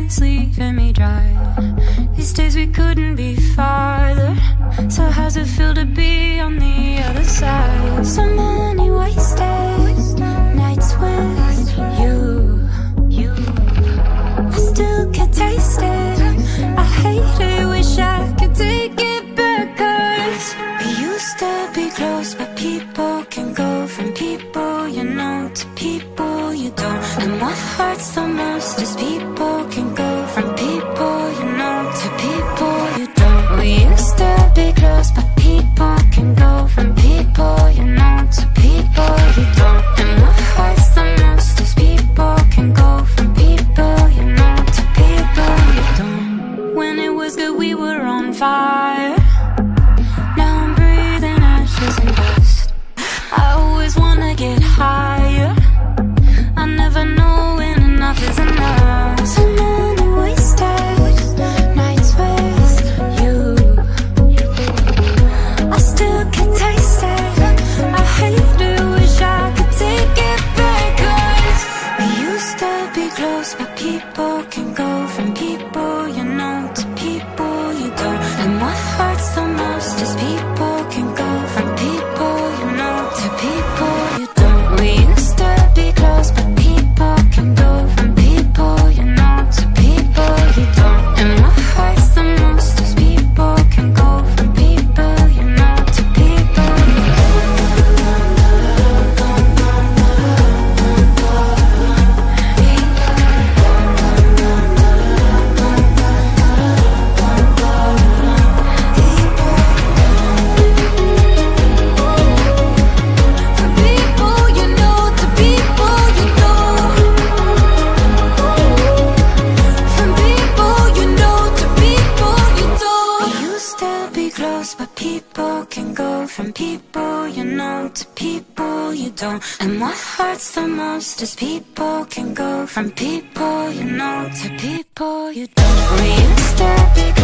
is leaving me dry. These days we couldn't be farther. So how's it feel to be on the other side? So many wasted nights with you. I still can taste it. I hate it, wish I could take it back. 'Cause we used to be close, but people can go from people you know to people you don't. And what hurts the most is people can go from people you know to people you don't. We used to be close, but people can go from people you know to people you don't. And what hurts the most is people can go from people you know to people you don't. When it was good we were on fire. Now I'm breathing ashes and dust. I always wanna get higher. I never know when enough is enough. So many wasted nights with you. I still can taste it. I hate it, wish I could take it back. 'Cause we used to be close, but people can go from people you know to people you don't. And what hurts the most is people can go from people you know to people you don't. We used to be close, but people can go from people you know to people you don't. And what hurts the most is people can go from people you know to people you from people you know to people you don't. And what hurts the most is people can go from people you know to people you don't. We used to be